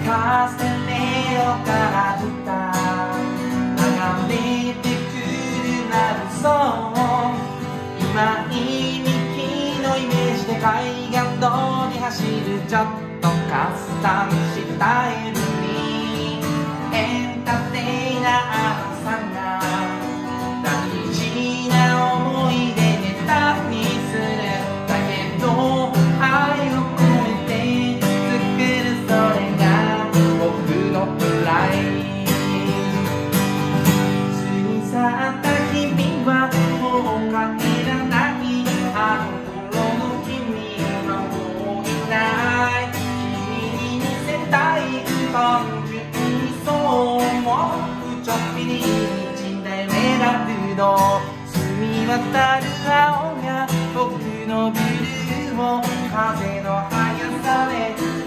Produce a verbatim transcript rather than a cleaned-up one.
かせてよから歌流れてくるラブソング今いにきのイメージで海岸道に走るちょっとカスタムしたエブにエンターテイナーさんが大事な思い出ネタにするだけど愛を込めて作るそれが僕のプライ過ぎ去った君はもう帰らないあの頃の君はもういない君に見せたい単純にそう思うちょっぴり道で目が不動澄み渡る青が僕のブルーを風の速さで